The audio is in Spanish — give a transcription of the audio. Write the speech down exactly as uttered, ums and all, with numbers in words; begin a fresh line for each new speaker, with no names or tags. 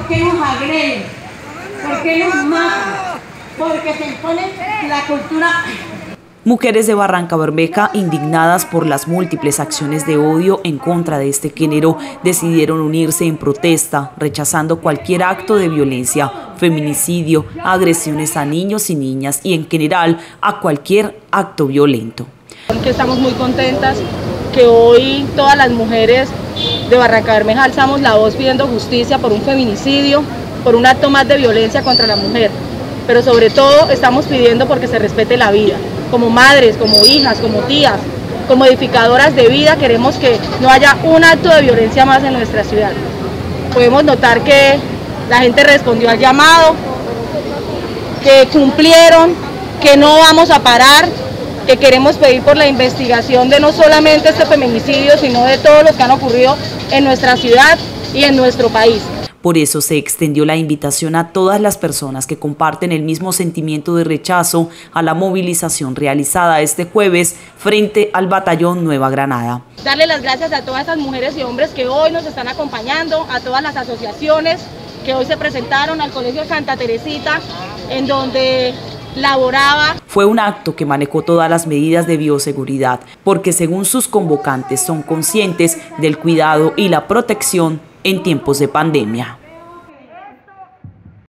qué nos agreden? ¿Por qué nos matan? Porque se impone la cultura.
Mujeres de Barrancabermeja, indignadas por las múltiples acciones de odio en contra de este género, decidieron unirse en protesta, rechazando cualquier acto de violencia, feminicidio, agresiones a niños y niñas y en general a cualquier acto violento.
Que estamos muy contentas que hoy todas las mujeres de Barrancabermeja alzamos la voz pidiendo justicia por un feminicidio, por un acto más de violencia contra la mujer, pero sobre todo estamos pidiendo porque se respete la vida. Como madres, como hijas, como tías, como edificadoras de vida, queremos que no haya un acto de violencia más en nuestra ciudad. Podemos notar que la gente respondió al llamado, que cumplieron, que no vamos a parar, que queremos pedir por la investigación de no solamente este feminicidio, sino de todos los que han ocurrido en nuestra ciudad y en nuestro país.
Por eso se extendió la invitación a todas las personas que comparten el mismo sentimiento de rechazo a la movilización realizada este jueves frente al Batallón Nueva Granada.
Darle las gracias a todas esas mujeres y hombres que hoy nos están acompañando, a todas las asociaciones que hoy se presentaron al Colegio Santa Teresita, en donde laboraba.
Fue un acto que manejó todas las medidas de bioseguridad, porque según sus convocantes son conscientes del cuidado y la protección en tiempos de pandemia.